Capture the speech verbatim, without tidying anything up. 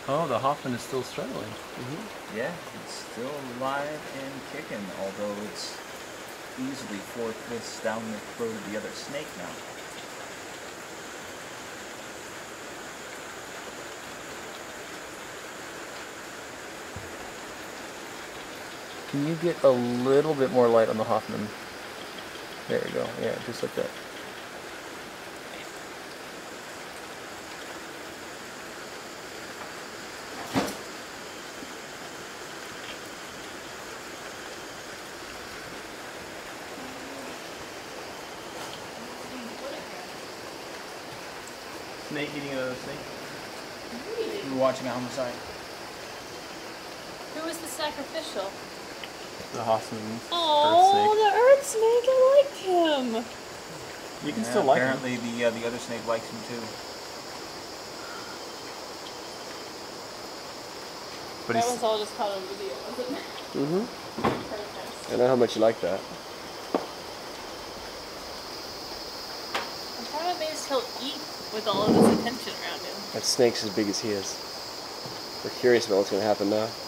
Oh, the Hoffmann is still struggling. Mm-hmm. Yeah, it's still alive and kicking, although it's easily four-fifths down the throat of the other snake now. Can you get a little bit more light on the Hoffmann? There we go. Yeah, just like that. Snake eating another snake? We were watching a homicide. Who was the sacrificial? The Hoffmann. Oh, the earth snake! I like him. You can yeah, still like him. Apparently, the uh, the other snake likes him too. But that he's... was all just caught on video, wasn't it? Mm-hmm. Perfect. I know how much you like that. I'm kind of amazed he'll eat with all of this attention around him. That snake's as big as he is. We're curious about what's going to happen now.